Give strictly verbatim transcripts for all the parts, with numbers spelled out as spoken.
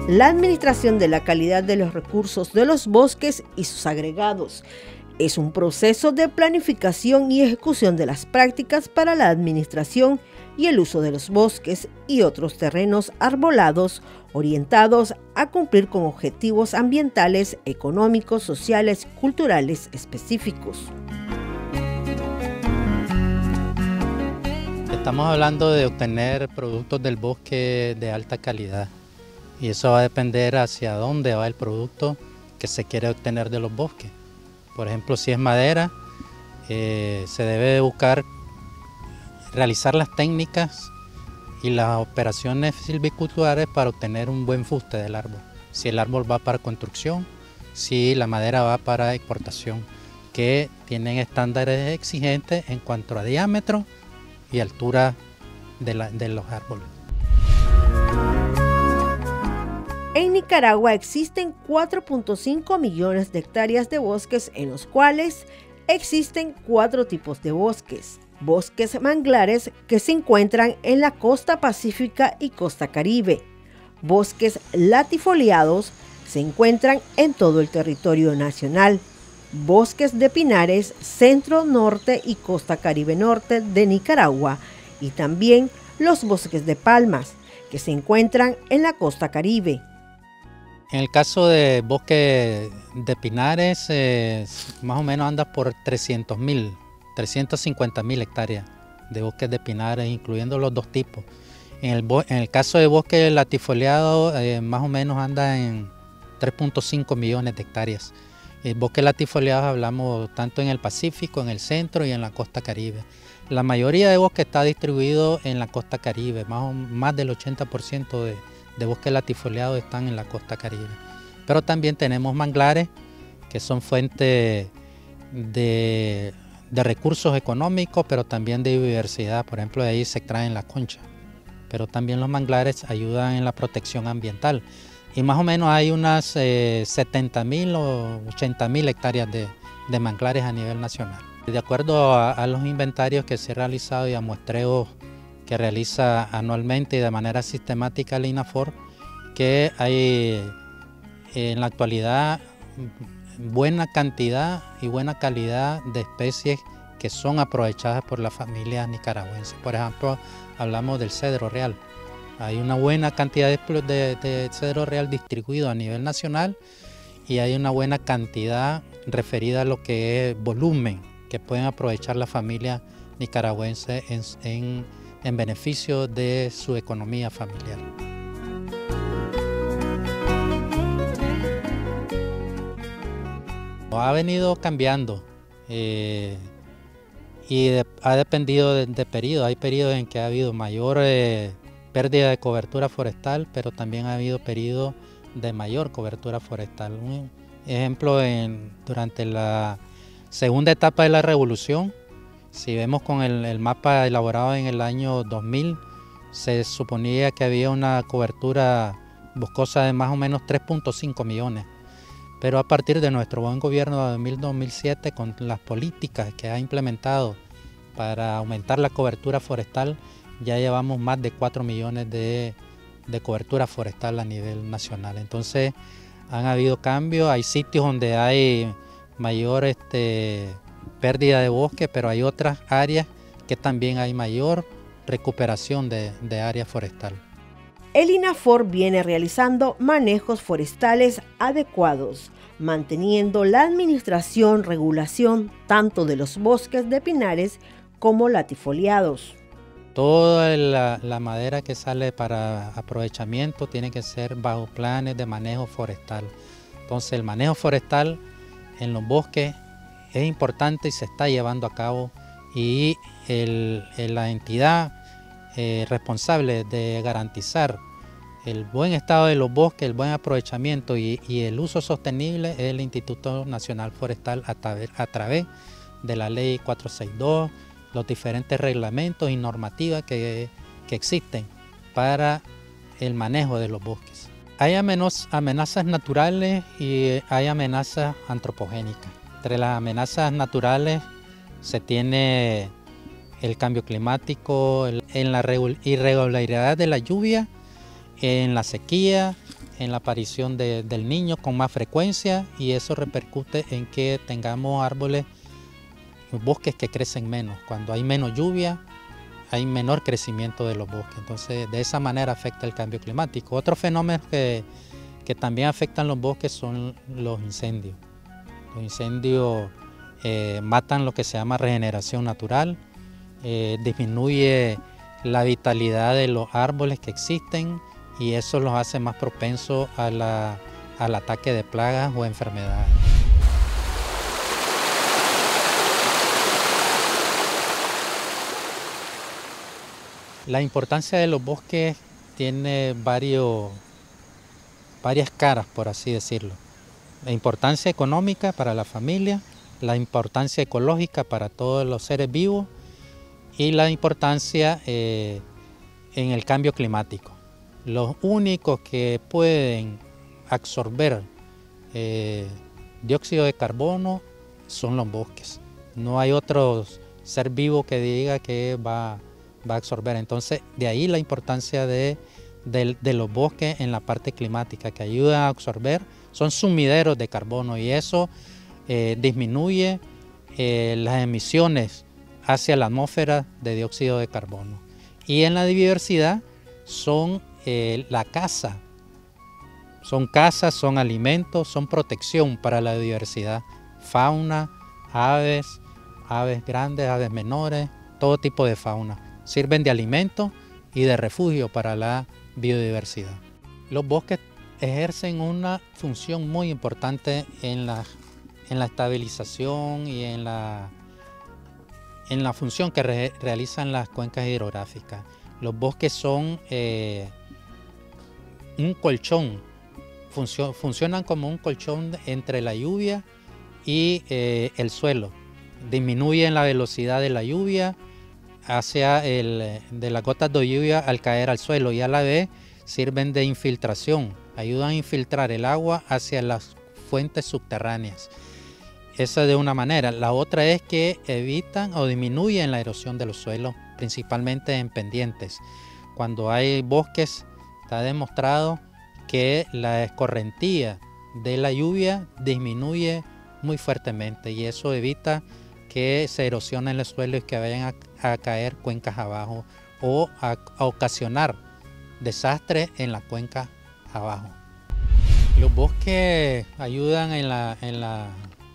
la administración de la calidad de los recursos de los bosques y sus agregados. Es un proceso de planificación y ejecución de las prácticas para la administración y el uso de los bosques y otros terrenos arbolados orientados a cumplir con objetivos ambientales, económicos, sociales, culturales específicos. Estamos hablando de obtener productos del bosque de alta calidad y eso va a depender hacia dónde va el producto que se quiere obtener de los bosques. Por ejemplo, si es madera, eh, se debe buscar realizar las técnicas y las operaciones silviculturales para obtener un buen fuste del árbol. Si el árbol va para construcción, si la madera va para exportación, que tienen estándares exigentes en cuanto a diámetro y altura de, la, de los árboles. En Nicaragua existen cuatro punto cinco millones de hectáreas de bosques, en los cuales existen cuatro tipos de bosques. Bosques manglares, que se encuentran en la costa pacífica y costa caribe. Bosques latifoliados, se encuentran en todo el territorio nacional. Bosques de pinares, centro, norte y costa caribe norte de Nicaragua. Y también los bosques de palmas, que se encuentran en la costa caribe. En el caso de bosque de pinares, eh, más o menos anda por trescientos mil, trescientas cincuenta mil hectáreas de bosques de pinares, incluyendo los dos tipos. En el, en el caso de bosque latifoliado, eh, más o menos anda en tres punto cinco millones de hectáreas. El bosque latifoliado hablamos tanto en el Pacífico, en el centro y en la costa caribe. La mayoría de bosque está distribuido en la costa caribe, más, o, más del ochenta por ciento de, de bosques latifoliados están en la costa caribe. Pero también tenemos manglares, que son fuentes de, de recursos económicos, pero también de biodiversidad. Por ejemplo, de ahí se extraen las conchas. Pero también los manglares ayudan en la protección ambiental. Y más o menos hay unas eh, setenta mil o ochenta mil hectáreas de, de manglares a nivel nacional. De acuerdo a, a los inventarios que se han realizado y a muestreos que realiza anualmente y de manera sistemática el INAFOR, que hay en la actualidad buena cantidad y buena calidad de especies que son aprovechadas por las familias nicaragüenses. Por ejemplo, hablamos del cedro real. Hay una buena cantidad de, de, de cedro real distribuido a nivel nacional y hay una buena cantidad referida a lo que es volumen que pueden aprovechar las familias nicaragüenses en, en, en beneficio de su economía familiar. Ha venido cambiando eh, y de, ha dependido de, de periodos. Hay periodos en que ha habido mayor eh, pérdida de cobertura forestal, pero también ha habido periodos de mayor cobertura forestal. Un ejemplo, en, durante la segunda etapa de la revolución, si vemos con el, el mapa elaborado en el año dos mil, se suponía que había una cobertura boscosa de más o menos tres punto cinco millones. Pero a partir de nuestro buen gobierno de dos mil a dos mil siete, con las políticas que ha implementado para aumentar la cobertura forestal, ya llevamos más de cuatro millones de, de cobertura forestal a nivel nacional. Entonces han habido cambios, hay sitios donde hay mayor este, pérdida de bosque, pero hay otras áreas que también hay mayor recuperación de, de área forestal. El INAFOR viene realizando manejos forestales adecuados, manteniendo la administración, regulación tanto de los bosques de pinares como latifoliados. Toda la, la madera que sale para aprovechamiento tiene que ser bajo planes de manejo forestal. Entonces el manejo forestal en los bosques es importante y se está llevando a cabo, y el, el, la entidad eh, responsable de garantizar el buen estado de los bosques, el buen aprovechamiento y, y el uso sostenible es el Instituto Nacional Forestal a, través, a través de la Ley cuatrocientos sesenta y dos, los diferentes reglamentos y normativas que, que existen para el manejo de los bosques. Hay amenazas naturales y hay amenazas antropogénicas. Entre las amenazas naturales se tiene el cambio climático, en la irregularidad de la lluvia, en la sequía en la aparición de, del niño con más frecuencia, y eso repercute en que tengamos árboles, bosques que crecen menos. Cuando hay menos lluvia, hay menor crecimiento de los bosques. Entonces, de esa manera afecta el cambio climático. Otros fenómenos que, que también afectan los bosques son los incendios. Los incendios eh, matan lo que se llama regeneración natural, eh, disminuye la vitalidad de los árboles que existen, y eso los hace más propensos a la, al ataque de plagas o enfermedades. La importancia de los bosques tiene varios, varias caras, por así decirlo. La importancia económica para la familia, la importancia ecológica para todos los seres vivos y la importancia eh, en el cambio climático. Los únicos que pueden absorber eh, dióxido de carbono son los bosques. No hay otro ser vivo que diga que va va a absorber. Entonces, de ahí la importancia de, de, de los bosques en la parte climática, que ayudan a absorber, son sumideros de carbono, y eso eh, disminuye eh, las emisiones hacia la atmósfera de dióxido de carbono. Y en la biodiversidad son eh, la caza, son caza, son alimentos, son protección para la biodiversidad, fauna, aves, aves grandes, aves menores, todo tipo de fauna. Sirven de alimento y de refugio para la biodiversidad. Los bosques ejercen una función muy importante en la, en la estabilización y en la, en la función que re, realizan las cuencas hidrográficas. Los bosques son eh, un colchón, funcio, funcionan como un colchón entre la lluvia y eh, el suelo. Disminuyen la velocidad de la lluvia hacia el, de las gotas de lluvia al caer al suelo, y a la vez sirven de infiltración, ayudan a infiltrar el agua hacia las fuentes subterráneas. Esa de una manera. La otra es que evitan o disminuyen la erosión de los suelos, principalmente en pendientes. Cuando hay bosques, está demostrado que la escorrentía de la lluvia disminuye muy fuertemente, y eso evita que se erosionen el suelo y que vayan a, a caer cuencas abajo o a, a ocasionar desastres en las cuencas abajo. Los bosques ayudan en, la, en, la,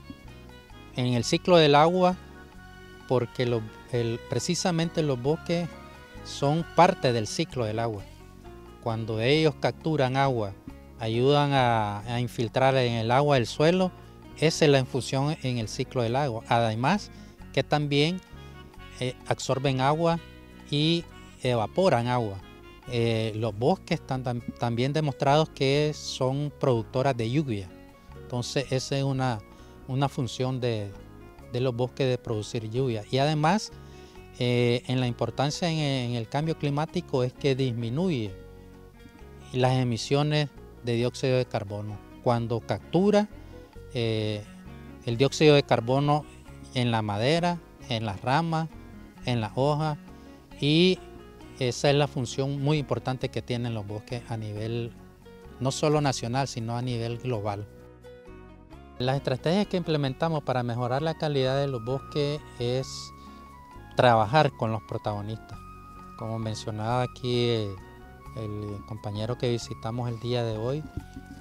en el ciclo del agua, porque lo, el, precisamente los bosques son parte del ciclo del agua. Cuando ellos capturan agua, ayudan a, a infiltrar en el agua el suelo. Esa es la infusión en el ciclo del agua. Además, que también eh, absorben agua y evaporan agua. Eh, los bosques están tam también demostrados que son productoras de lluvia. Entonces, esa es una, una función de, de los bosques, de producir lluvia. Y además, eh, en la importancia en, en el cambio climático es que disminuye las emisiones de dióxido de carbono. Cuando captura Eh, el dióxido de carbono en la madera, en las ramas, en las hojas, y esa es la función muy importante que tienen los bosques a nivel no solo nacional, sino a nivel global. Las estrategias que implementamos para mejorar la calidad de los bosques es trabajar con los protagonistas. Como mencionaba aquí el, el compañero que visitamos el día de hoy,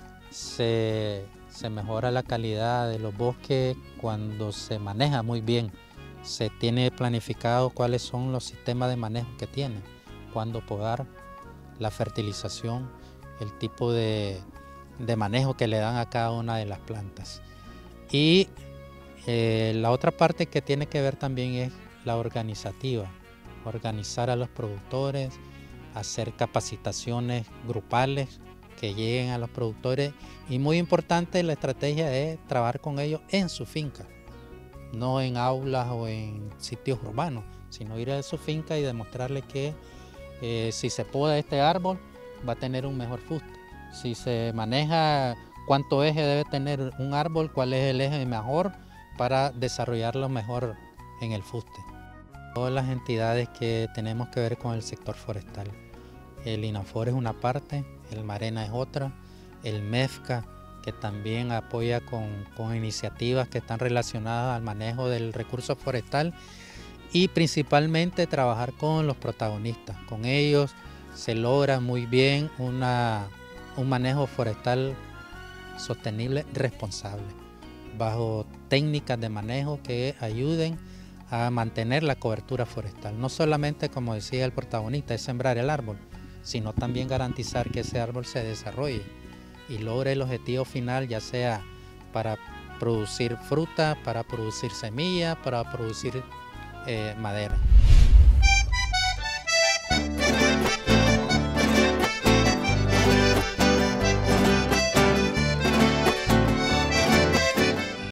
se Se mejora la calidad de los bosques cuando se maneja muy bien. Se tiene planificado cuáles son los sistemas de manejo que tiene, cuándo podar, la fertilización, el tipo de, de manejo que le dan a cada una de las plantas. Y eh, la otra parte que tiene que ver también es la organizativa, organizar a los productores, hacer capacitaciones grupales que lleguen a los productores, y muy importante, la estrategia es trabajar con ellos en su finca, no en aulas o en sitios urbanos, sino ir a su finca y demostrarles que eh, si se poda este árbol va a tener un mejor fuste, si se maneja cuánto eje debe tener un árbol, cuál es el eje mejor para desarrollarlo mejor en el fuste. Todas las entidades que tenemos que ver con el sector forestal. El INAFOR es una parte, el MARENA es otra, el MEFCA, que también apoya con, con iniciativas que están relacionadas al manejo del recurso forestal, y principalmente trabajar con los protagonistas. Con ellos se logra muy bien una, un manejo forestal sostenible, responsable, bajo técnicas de manejo que ayuden a mantener la cobertura forestal. No solamente, como decía el protagonista, es sembrar el árbol, sino también garantizar que ese árbol se desarrolle y logre el objetivo final, ya sea para producir fruta, para producir semillas, para producir eh, madera.